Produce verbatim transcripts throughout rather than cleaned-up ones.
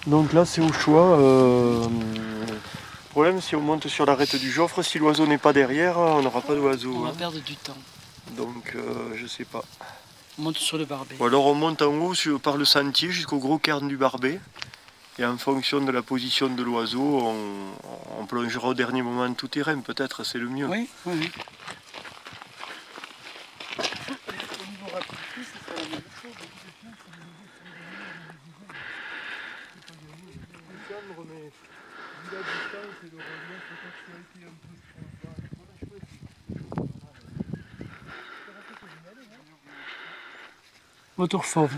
Donc là c'est au choix. Euh, le problème si on monte sur l'arête du Joffre, si l'oiseau n'est pas derrière, on n'aura pas d'oiseau. On va hein. perdre du temps. Donc euh, je sais pas. On monte sur le barbet. Ou alors on monte en haut sur, par le sentier jusqu'au gros cairn du Barbet. Et en fonction de la position de l'oiseau, on, on plongera au dernier moment tout terrain, peut-être c'est le mieux. Oui, oui, oui. Moteur fauve.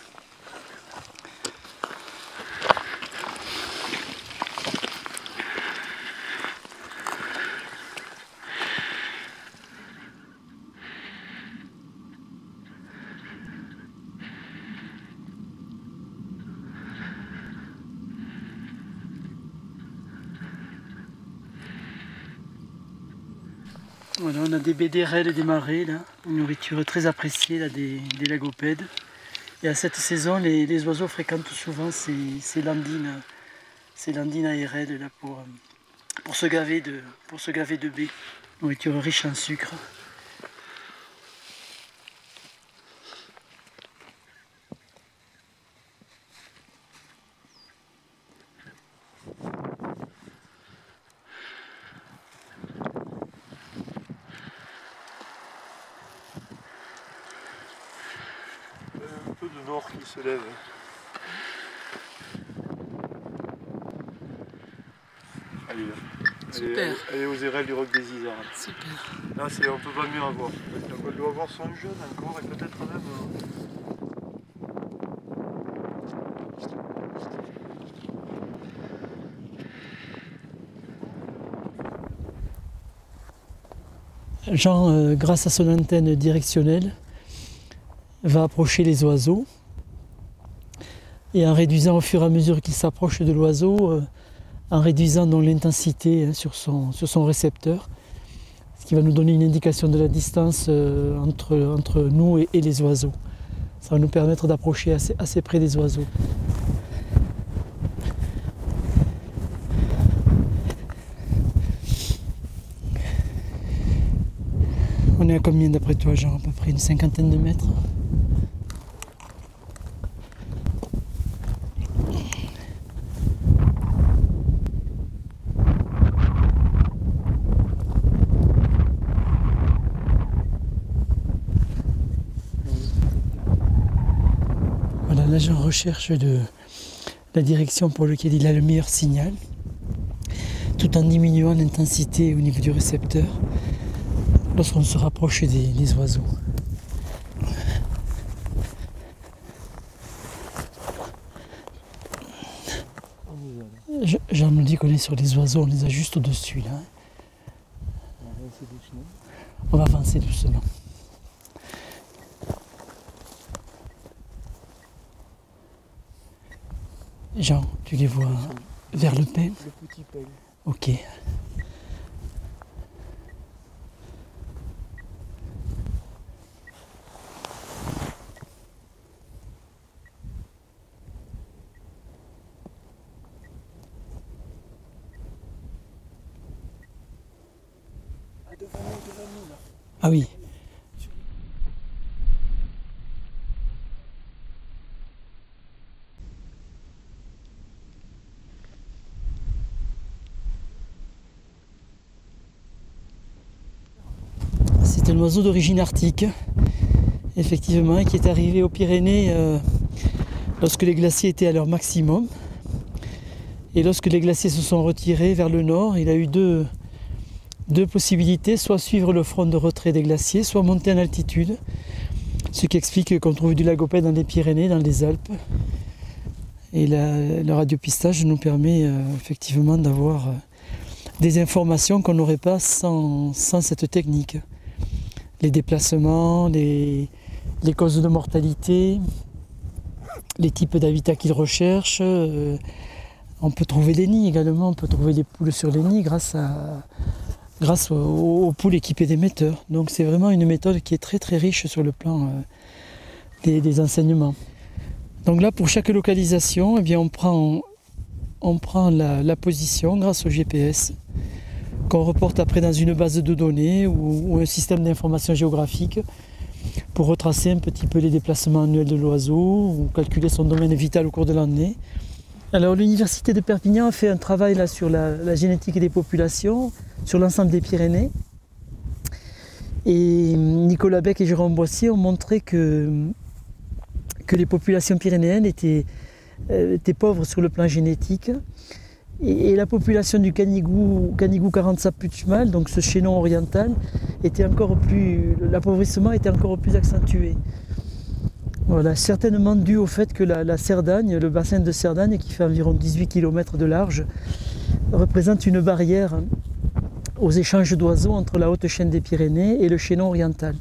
Voilà, on a des bédérelles et des marais, là, une nourriture très appréciée là, des, des lagopèdes. Et à cette saison, les, les oiseaux fréquentent souvent ces, ces landines, ces landines aérelles là, pour, pour, se gaver de, pour se gaver de baies. Nourriture riche en sucre. Un peu de nord qui se lève. Allez là. Super. Elle est aux érelles du roc des Isards. Super. Là, c'est, on peut pas mieux avoir. Elle doit avoir son jeune encore et peut-être même. Jean, euh, grâce à son antenne directionnelle, va approcher les oiseaux. Et en réduisant au fur et à mesure qu'il s'approche de l'oiseau, euh, en réduisant donc l'intensité hein, sur, son, sur son récepteur, ce qui va nous donner une indication de la distance euh, entre, entre nous et, et les oiseaux. Ça va nous permettre d'approcher assez, assez près des oiseaux. On est à combien d'après toi, Jean? À peu près une cinquantaine de mètres? Voilà, là j'en recherche de la direction pour laquelle il a le meilleur signal, tout en diminuant l'intensité au niveau du récepteur lorsqu'on se rapproche des, des oiseaux. Jean me dit qu'on est sur les oiseaux, on les a juste au-dessus là. On va avancer doucement. Jean, tu les vois vers le pin? Le petit pin. Ok. Ah oui. C'est un oiseau d'origine arctique, effectivement, qui est arrivé aux Pyrénées euh, lorsque les glaciers étaient à leur maximum. Et lorsque les glaciers se sont retirés vers le nord, il a eu deux, deux possibilités, soit suivre le front de retrait des glaciers, soit monter en altitude. Ce qui explique qu'on trouve du lagopède dans les Pyrénées, dans les Alpes. Et la, le radiopistage nous permet euh, effectivement d'avoir euh, des informations qu'on n'aurait pas sans, sans cette technique. Les déplacements, les, les causes de mortalité, les types d'habitats qu'ils recherchent. Euh, on peut trouver des nids également, on peut trouver des poules sur les nids grâce, à, grâce aux, aux poules équipées d'émetteurs. Donc c'est vraiment une méthode qui est très très riche sur le plan euh, des, des enseignements. Donc là, pour chaque localisation, eh bien, on prend on prend la, la position grâce au G P S, qu'on reporte après dans une base de données ou, ou un système d'information géographique pour retracer un petit peu les déplacements annuels de l'oiseau ou calculer son domaine vital au cours de l'année. Alors l'université de Perpignan a fait un travail là sur la, la génétique des populations, sur l'ensemble des Pyrénées. Et Nicolas Beck et Jérôme Boissier ont montré que, que les populations pyrénéennes étaient, euh, étaient pauvres sur le plan génétique. Et, et la population du Canigou, Canigou quarante-Puigmal, donc ce chaînon oriental, était encore plus, l'appauvrissement était encore plus accentué. Voilà, certainement dû au fait que la, la Cerdagne, le bassin de Cerdagne, qui fait environ dix-huit kilomètres de large, représente une barrière aux échanges d'oiseaux entre la haute chaîne des Pyrénées et le chaînon oriental.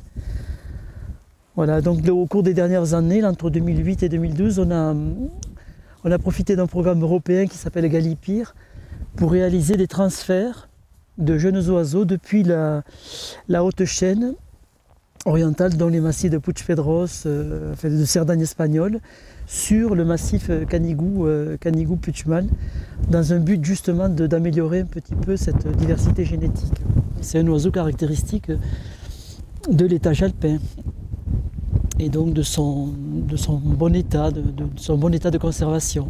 Voilà, donc au cours des dernières années, entre deux mille huit et deux mille douze, on a, on a profité d'un programme européen qui s'appelle Galipir pour réaliser des transferts de jeunes oiseaux depuis la, la haute chaîne orientale, dont les massifs de Puigpedros, euh, enfin de Cerdagne espagnole, sur le massif Canigou, euh, Canigou-Puigmal, dans un but justement d'améliorer un petit peu cette diversité génétique. C'est un oiseau caractéristique de l'étage alpin et donc de son, de son bon état, de, de son bon état de conservation.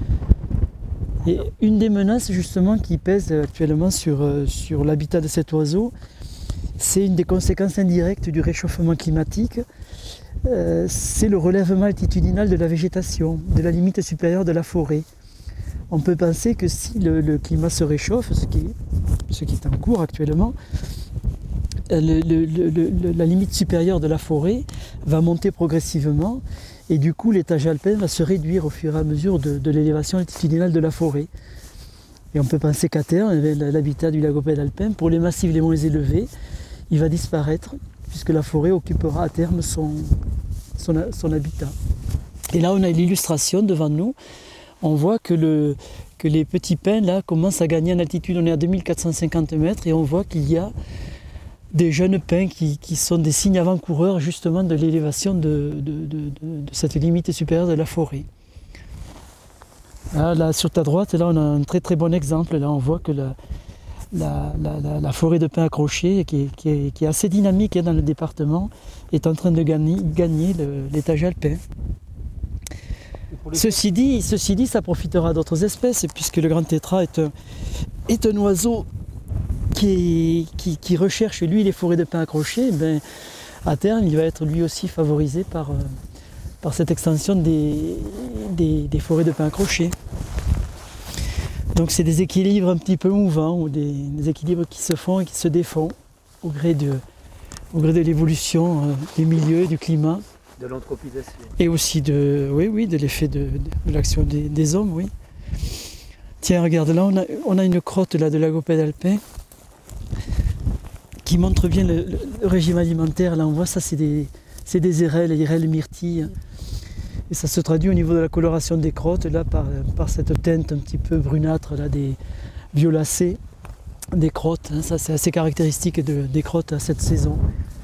Et une des menaces justement qui pèse actuellement sur, sur l'habitat de cet oiseau, c'est une des conséquences indirectes du réchauffement climatique. Euh, c'est le relèvement altitudinal de la végétation, de la limite supérieure de la forêt. On peut penser que si le, le climat se réchauffe, ce qui est, ce qui est en cours actuellement, le, le, le, la limite supérieure de la forêt va monter progressivement et du coup l'étage alpin va se réduire au fur et à mesure de, de l'élévation altitudinale de la forêt. Et on peut penser qu'à terme, l'habitat du lagopède alpin, pour les massifs les moins élevés, il va disparaître puisque la forêt occupera à terme son, son, son habitat. Et là on a l'illustration devant nous, on voit que, le, que les petits pins là commencent à gagner en altitude, on est à deux mille quatre cent cinquante mètres et on voit qu'il y a des jeunes pins qui, qui sont des signes avant-coureurs justement de l'élévation de, de, de, de, de cette limite supérieure de la forêt. Là, là sur ta droite, là on a un très très bon exemple, là on voit que la, La, la, la forêt de pins accrochés, qui est, qui, est, qui est assez dynamique dans le département, est en train de gagner, gagner l'étage alpin. Ceci dit, ceci dit, ça profitera à d'autres espèces, puisque le grand tétras est un, est un oiseau qui, qui, qui recherche, lui, les forêts de pins accrochés. Ben, à terme, il va être lui aussi favorisé par, par cette extension des, des, des forêts de pins accrochés. Donc c'est des équilibres un petit peu mouvants, ou des, des équilibres qui se font et qui se défont au gré de, au gré de l'évolution euh, des milieux, du climat. De l'anthropisation. Et aussi de, oui, oui, de l'effet de, de, de l'action des, des hommes, oui. Tiens, regarde, là on a, on a une crotte là, de lagopède alpin qui montre bien le, le régime alimentaire. Là on voit ça, c'est des, c'est des érelles, érelles myrtilles. Et ça se traduit au niveau de la coloration des crottes, là, par, par cette teinte un petit peu brunâtre là, des violacées des crottes. Hein. Ça, c'est assez caractéristique de, des crottes à cette saison.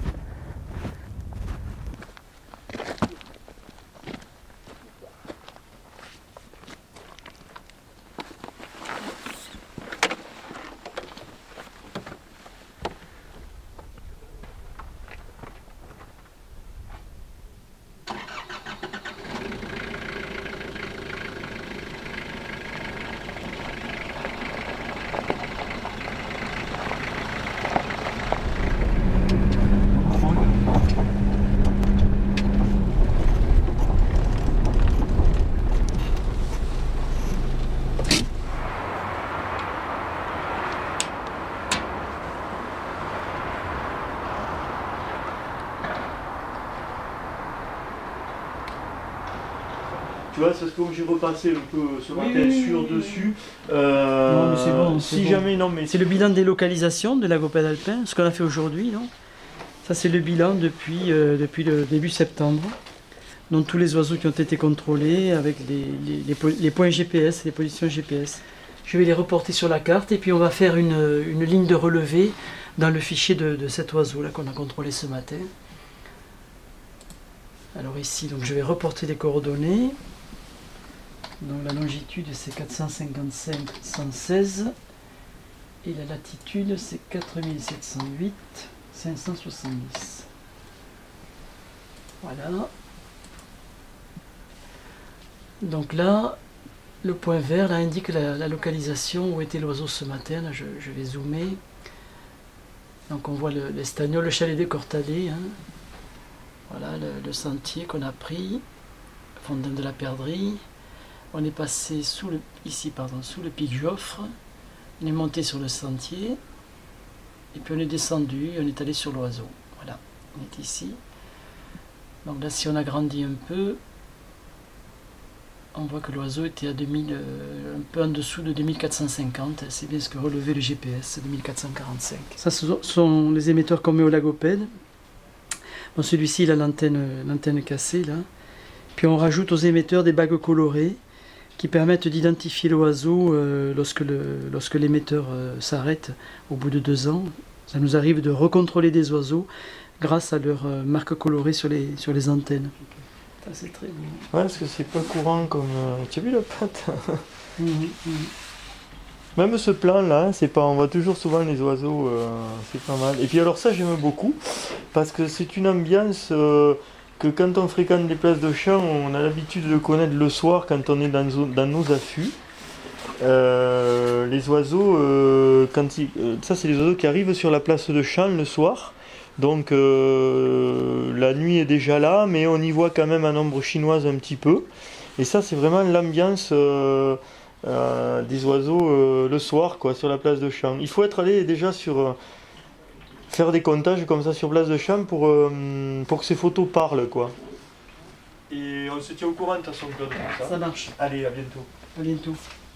Tu vois, c'est ce que j'ai repassé un peu ce matin oui, oui, sur oui, dessus. Euh, non, mais c'est bon. Si bon. jamais, non, mais c'est le bilan des localisations de lagopède alpin, ce qu'on a fait aujourd'hui, non ? Ça, c'est le bilan depuis, euh, depuis le début septembre. Donc tous les oiseaux qui ont été contrôlés avec les, les, les, les points G P S, les positions G P S. Je vais les reporter sur la carte et puis on va faire une, une ligne de relevé dans le fichier de, de cet oiseau là qu'on a contrôlé ce matin. Alors ici, donc je vais reporter les coordonnées. Donc la longitude c'est quatre cent cinquante-cinq virgule cent seize et la latitude c'est quatre mille sept cent huit virgule cinq cent soixante-dix. Voilà. Donc là, le point vert là, indique la, la localisation où était l'oiseau ce matin. Là, je, je vais zoomer. Donc on voit l'Estagnol, le, le chalet des Cortalais. Hein. Voilà le, le sentier qu'on a pris, fondant de la Perdrix. On est passé sous le, ici pardon, sous le pic Joffre. On est monté sur le sentier. Et puis on est descendu, on est allé sur l'oiseau. Voilà, on est ici. Donc là, si on agrandit un peu, on voit que l'oiseau était à deux mille, euh, un peu en dessous de deux mille quatre cent cinquante. C'est bien ce que relevait le G P S, deux mille quatre cent quarante-cinq. Ça, ce sont les émetteurs qu'on met au lagopède. Bon, celui-ci, il a l'antenne cassée, là. Puis on rajoute aux émetteurs des bagues colorées qui permettent d'identifier l'oiseau euh, lorsque l'émetteur le, euh, s'arrête au bout de deux ans. Ça nous arrive de recontrôler des oiseaux grâce à leur euh, marque colorée sur les, sur les antennes. Ça c'est très beau. Ouais, parce que c'est pas courant comme... Euh... Tu as vu la patte? Mmh, mmh. Même ce plan là, c'est pas, on voit toujours souvent les oiseaux, euh, c'est pas mal. Et puis alors ça j'aime beaucoup, parce que c'est une ambiance euh, que quand on fréquente des places de chant, on a l'habitude de connaître le soir quand on est dans, dans nos affûts. Euh, les oiseaux, euh, quand ils, euh, ça c'est les oiseaux qui arrivent sur la place de chant le soir. Donc euh, la nuit est déjà là, mais on y voit quand même un nombre chinoise un petit peu. Et ça c'est vraiment l'ambiance euh, euh, des oiseaux euh, le soir quoi, sur la place de chant. Il faut être allé déjà sur... Euh, faire des comptages comme ça sur place de chant pour, euh, pour que ces photos parlent quoi. Et on se tient au courant de toute façon Claude. Ça marche. Allez, à bientôt. À bientôt.